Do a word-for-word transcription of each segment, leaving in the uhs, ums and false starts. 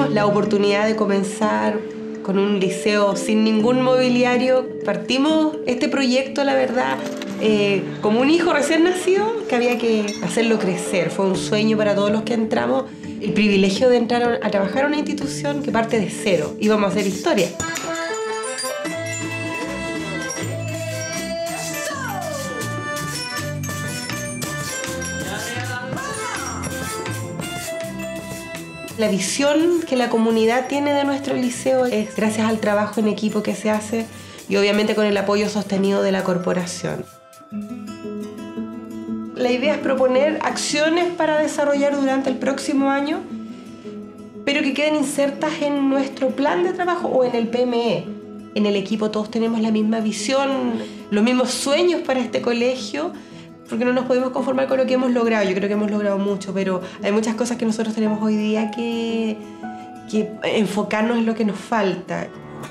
tuvimos la oportunidad de comenzar con un liceo sin ningún mobiliario. Partimos este proyecto, la verdad, eh, como un hijo recién nacido, que había que hacerlo crecer. Fue un sueño para todos los que entramos. El privilegio de entrar a trabajar a una institución que parte de cero. Íbamos a hacer historia. La visión que la comunidad tiene de nuestro liceo es gracias al trabajo en equipo que se hace y obviamente con el apoyo sostenido de la corporación. La idea es proponer acciones para desarrollar durante el próximo año, pero que queden insertas en nuestro plan de trabajo o en el P M E. En el equipo todos tenemos la misma visión, los mismos sueños para este colegio, porque no nos podemos conformar con lo que hemos logrado. Yo creo que hemos logrado mucho, pero hay muchas cosas que nosotros tenemos hoy día que, que enfocarnos en lo que nos falta.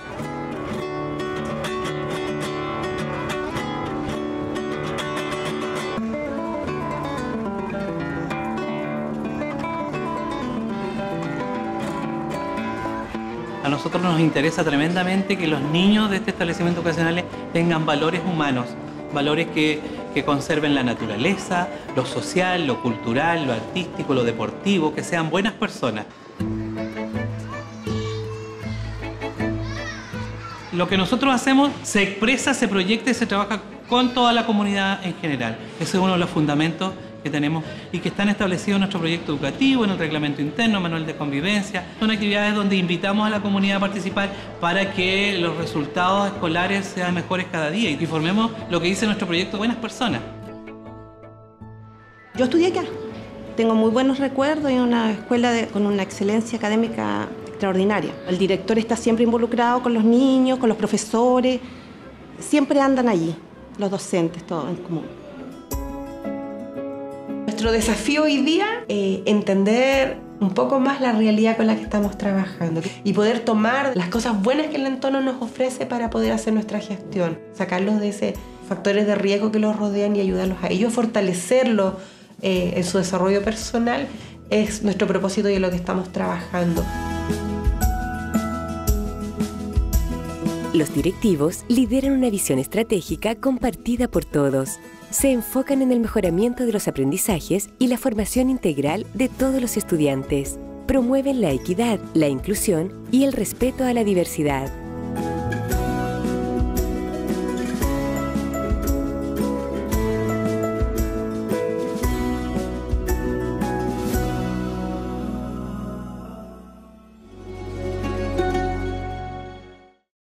A nosotros nos interesa tremendamente que los niños de este establecimiento educacional tengan valores humanos, valores que, que conserven la naturaleza, lo social, lo cultural, lo artístico, lo deportivo, que sean buenas personas. Lo que nosotros hacemos se expresa, se proyecta y se trabaja con toda la comunidad en general. Ese es uno de los fundamentos que tenemos y que están establecidos en nuestro proyecto educativo, en el reglamento interno, manual de convivencia. Son actividades donde invitamos a la comunidad a participar para que los resultados escolares sean mejores cada día y formemos lo que dice nuestro proyecto Buenas Personas. Yo estudié acá. Tengo muy buenos recuerdos y una escuela de, con una excelencia académica extraordinaria. El director está siempre involucrado con los niños, con los profesores. Siempre andan allí, los docentes, todo en común. Nuestro desafío hoy día es eh, entender un poco más la realidad con la que estamos trabajando y poder tomar las cosas buenas que el entorno nos ofrece para poder hacer nuestra gestión, sacarlos de esos factores de riesgo que los rodean y ayudarlos a ellos, fortalecerlos eh, en su desarrollo personal. Es nuestro propósito y en lo que estamos trabajando. Los directivos lideran una visión estratégica compartida por todos. Se enfocan en el mejoramiento de los aprendizajes y la formación integral de todos los estudiantes. Promueven la equidad, la inclusión y el respeto a la diversidad.